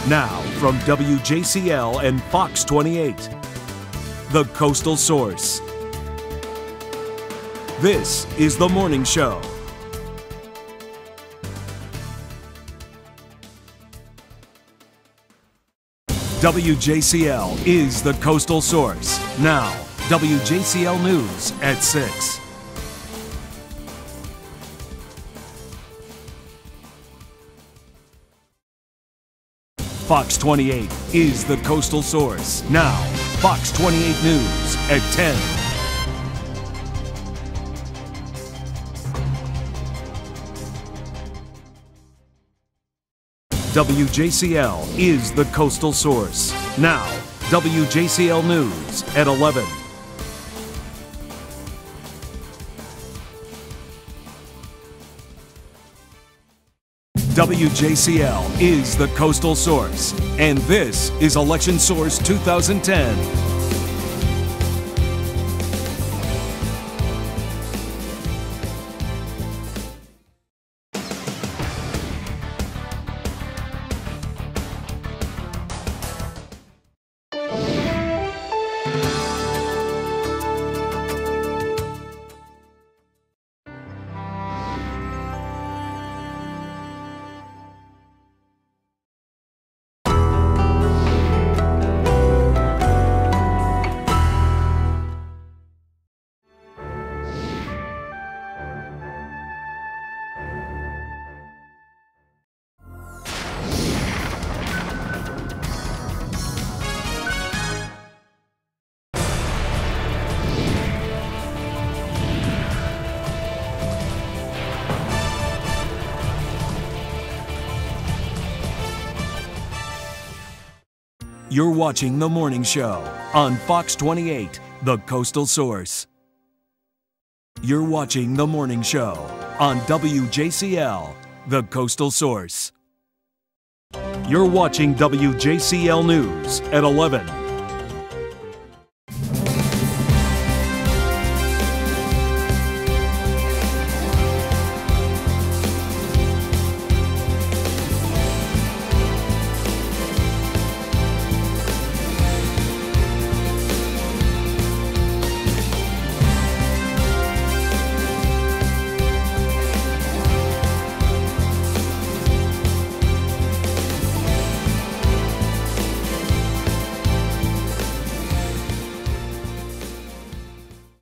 Now from WJCL and Fox 28, The Coastal Source. This is The Morning Show. WJCL is The Coastal Source. Now, WJCL News at 6. Fox 28 is The Coastal Source. Now, Fox 28 News at 10. WJCL is The Coastal Source. Now, WJCL News at 11. WJCL is The Coastal Source, and this is Election Source 2010. You're watching The Morning Show on Fox 28, The Coastal Source. You're watching The Morning Show on WJCL, The Coastal Source. You're watching WJCL News at 11.